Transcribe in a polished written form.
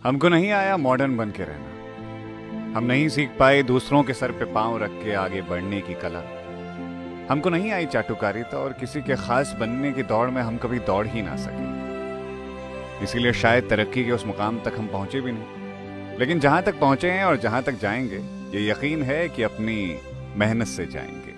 हमको नहीं आया मॉडर्न बन के रहना। हम नहीं सीख पाए दूसरों के सर पे पांव रख के आगे बढ़ने की कला। हमको नहीं आई चाटुकारिता और किसी के खास बनने की दौड़ में हम कभी दौड़ ही ना सके। इसीलिए शायद तरक्की के उस मुकाम तक हम पहुंचे भी नहीं। लेकिन जहां तक पहुंचे हैं और जहां तक जाएंगे, ये यकीन है कि अपनी मेहनत से जाएंगे।